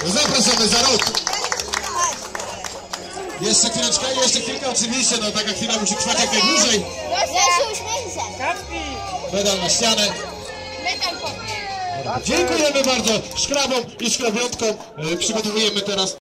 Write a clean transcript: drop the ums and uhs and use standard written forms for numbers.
Zapraszamy za rok. Jeszcze chwileczkę, jeszcze chwilkę, oczywiście, no taka chwila musi trwać jak najdłużej. Medal na ścianę. Dziękujemy bardzo szkrabom i szkrabiątkom. Przygotowujemy teraz